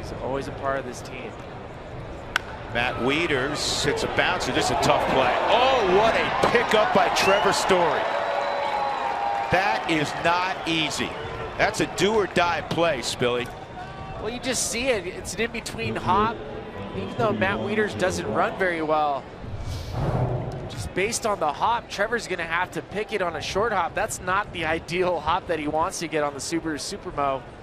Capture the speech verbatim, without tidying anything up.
He's always a part of this team. Matt Wieters hits a bouncer. This is a tough play. Oh, what a pickup by Trevor Story. That is not easy. That's a do or die play, Spilly. Well, you just see it. It's an in-between hop. Even though Matt Wieters doesn't run very well, just based on the hop, Trevor's going to have to pick it on a short hop. That's not the ideal hop that he wants to get on the Subaru Supermo.